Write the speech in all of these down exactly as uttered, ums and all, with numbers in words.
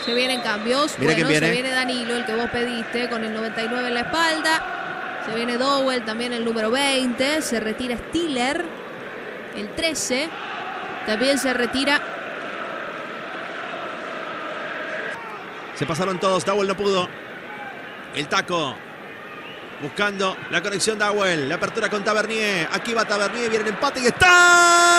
Se vienen cambios. Mira bueno, quién viene. Se viene Danilo, el que vos pediste, con el noventa y nueve en la espalda. Se viene Dowell, también el número veinte. Se retira Stiller, el trece. También se retira. Se pasaron todos. Dowell no pudo. El taco. Buscando la conexión Dowell. La apertura con Tavernier. Aquí va Tavernier. Viene el empate y está.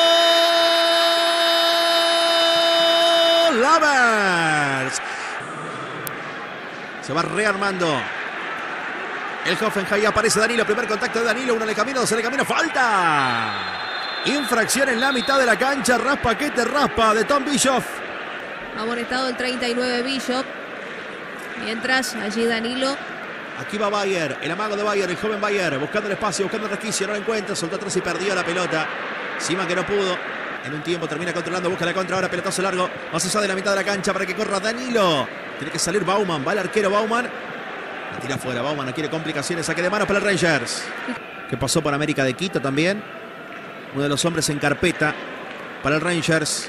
¡Gol! Lavers. Se va rearmando. El Hoffenheim. Aparece Danilo. Primer contacto de Danilo. Uno le camina, dos se le camina. ¡Falta! Infracción en la mitad de la cancha. Raspa que te raspa de Tom Bischoff. Amonestado el treinta y nueve Bishop. Mientras allí Danilo. Aquí va Bayer, el amago de Bayer, el joven Bayer, buscando el espacio, buscando el resquicio, no lo encuentra, soltó atrás y perdió la pelota. Sima que no pudo, en un tiempo termina controlando, busca la contra, ahora pelotazo largo, más allá de la mitad de la cancha para que corra Danilo. Tiene que salir Bauman, va el arquero Bauman. La tira afuera, Bauman no quiere complicaciones, saque de manos para el Rangers. Que pasó por América de Quito también. Uno de los hombres en carpeta para el Rangers.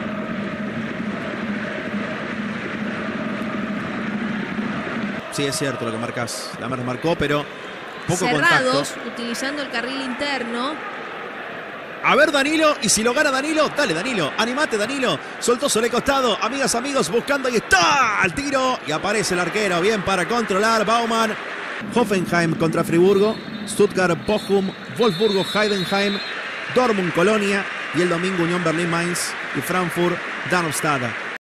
Sí, es cierto lo que marcas. La marcó, pero poco cerrados, contacto. Utilizando el carril interno. A ver Danilo, y si lo gana Danilo, dale Danilo, animate Danilo. Soltó sobre el costado, amigas, amigos, buscando, y está al tiro. Y aparece el arquero, bien para controlar. Bauman, Hoffenheim contra Friburgo, Stuttgart, Bochum, Wolfsburgo, Heidenheim, Dortmund, Colonia. Y el domingo Unión Berlín, Mainz y Frankfurt, Darmstadt.